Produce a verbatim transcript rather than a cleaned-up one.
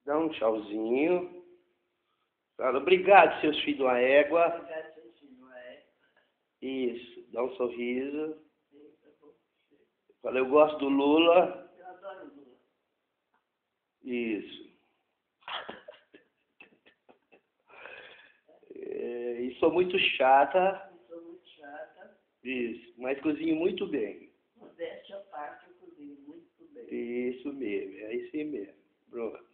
Dá um tchauzinho. Fala, obrigado, seus filhos de uma égua. Obrigado, seus filhos de uma égua. Isso, dá um sorriso. Fala, eu gosto do Lula. Eu adoro o Lula. Isso. É, e sou muito chata. Eu sou muito chata. Isso, mas cozinho muito bem. Modéstia à parte, eu cozinho muito bem. Isso mesmo, é isso mesmo. Pronto.